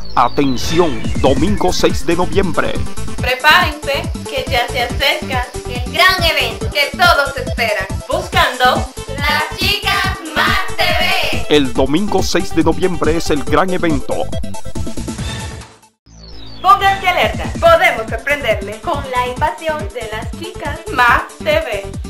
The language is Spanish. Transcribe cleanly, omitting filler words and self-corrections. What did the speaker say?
Atención, domingo 6 de noviembre. Prepárense, que ya se acerca el gran evento que todos esperan. Buscando Las Chicas Más TV. El domingo 6 de noviembre es el gran evento. Pónganse alerta, podemos sorprenderle con la invasión de Las Chicas Más TV.